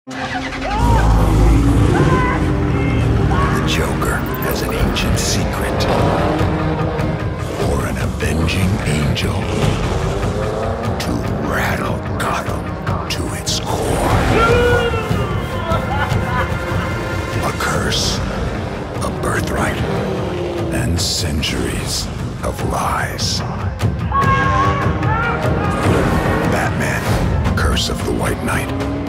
The Joker has an ancient secret, or an avenging angel, to rattle Gotham to its core. A curse, a birthright, and centuries of lies. Batman, Curse of the White Knight.